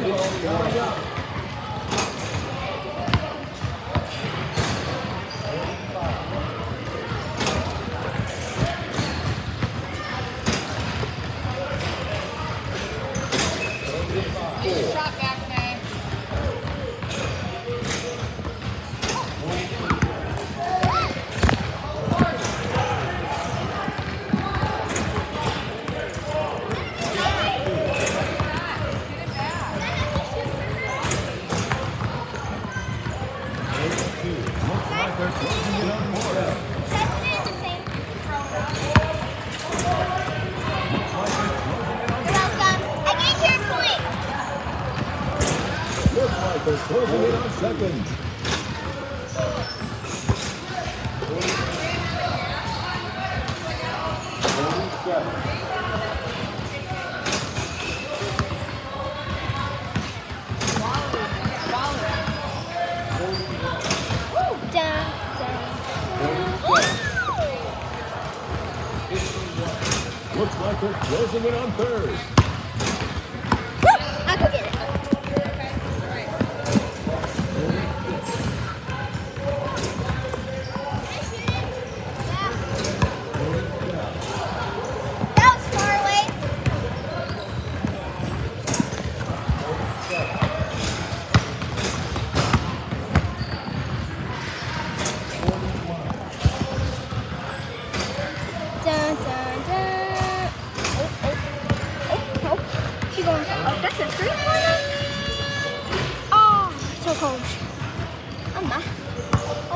Shot back, May. They're closing in on second. Looks like they're closing in on third. I'll go get it. Dun, dun, dun. Oh. She's going. Oh, that's a three-pointer? Oh, so close. Amma, how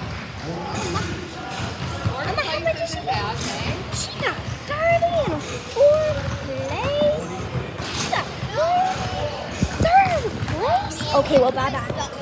much did she get? She got 30 in fourth place. She got 30. Third place? Okay, well, bye-bye.